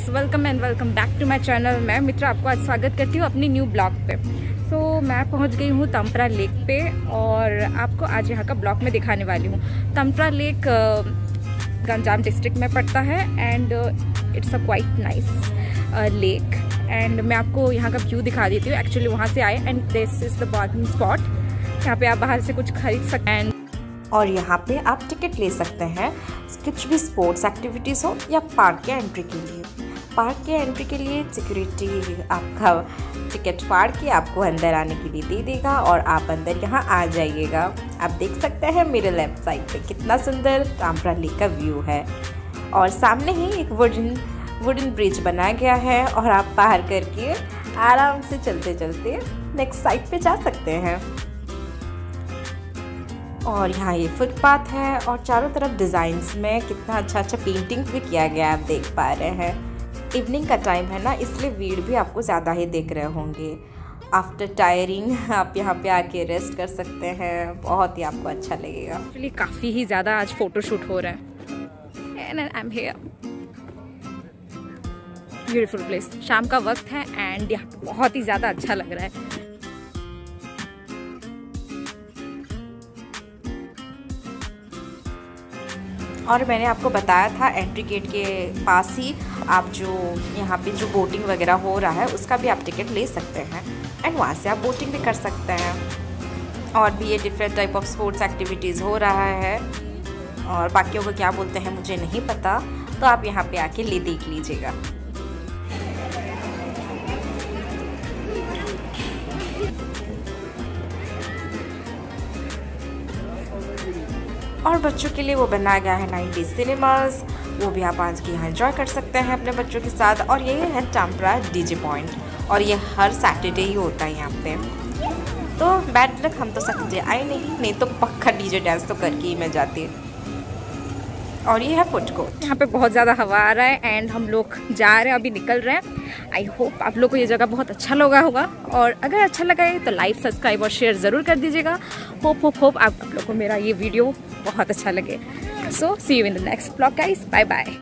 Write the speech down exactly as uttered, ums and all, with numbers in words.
Welcome and welcome back to my channel. मैं मित्रा आपको आज स्वागत करती हूँ अपनी न्यू ब्लॉग पे। सो so, मैं पहुँच गई हूँ तमपरा लेक पे और आपको आज यहाँ का ब्लॉग में दिखाने वाली हूँ। तमपरा लेक गंजाम डिस्ट्रिक्ट में पड़ता है and it's a quite nice lake and मैं आपको यहाँ का व्यू दिखा देती हूँ। एक्चुअली वहाँ से आए and this is the parking spot. यहाँ पे आप बाहर से कुछ खरीद सकते हैं और यहाँ पे आप टिकट ले सकते हैं, कुछ भी स्पोर्ट्स एक्टिविटीज़ हो या पार्क के एंट्री के लिए। पार्क के एंट्री के लिए सिक्योरिटी आपका टिकट फाड़ के आपको अंदर आने के लिए दे देगा और आप अंदर यहाँ आ जाइएगा। आप देख सकते हैं मेरे लेफ्ट साइड पे कितना सुंदर तमपरा लेक का व्यू है और सामने ही एक वुडन वुडन ब्रिज बनाया गया है और आप पार करके आराम से चलते चलते नेक्स्ट साइड पे जा सकते हैं। और यहाँ ये फुटपाथ है और चारों तरफ डिज़ाइंस में कितना अच्छा अच्छा पेंटिंग भी किया गया है, आप देख पा रहे हैं। इवनिंग का टाइम है ना, इसलिए भीड़ भी आपको ज़्यादा ही देख रहे होंगे। आफ्टर टायरिंग आप यहाँ पे आके रेस्ट कर सकते हैं, बहुत ही आपको अच्छा लगेगा। एक्चुअली काफ़ी ही ज़्यादा आज फ़ोटो शूट हो रहा है and I am here. Beautiful place, शाम का वक्त है एंड यहाँ बहुत ही ज़्यादा अच्छा लग रहा है। और मैंने आपको बताया था एंट्री गेट के पास ही आप जो यहाँ पे जो बोटिंग वगैरह हो रहा है उसका भी आप टिकट ले सकते हैं एंड वहाँ से आप बोटिंग भी कर सकते हैं। और भी ये different type of sports activities हो रहा है और बाकियों को क्या बोलते हैं मुझे नहीं पता, तो आप यहाँ पे आके ले देख लीजिएगा। और बच्चों के लिए वो बनाया गया है नाइनटीज सिनेमास, वो भी आप आज के यहाँ एंजॉय कर सकते हैं अपने बच्चों के साथ। और ये है तमपरा डीजे पॉइंट और ये हर सैटरडे ही होता है यहाँ पे। तो बैड लक, हम तो सैटरडे आए नहीं, नहीं तो पक्का डीजे डांस तो करके ही मैं जाती। और ये है फूड कोर्ट। यहाँ पे बहुत ज़्यादा हवा आ रहा है एंड हम लोग जा रहे हैं, अभी निकल रहे हैं। आई होप आप लोग को ये जगह बहुत अच्छा लगा होगा और अगर अच्छा लगा है तो लाइक सब्सक्राइब और शेयर ज़रूर कर दीजिएगा। होप होप होप आप लोग को मेरा ये वीडियो बहुत अच्छा लगे। So see you in the next blog guys, bye bye.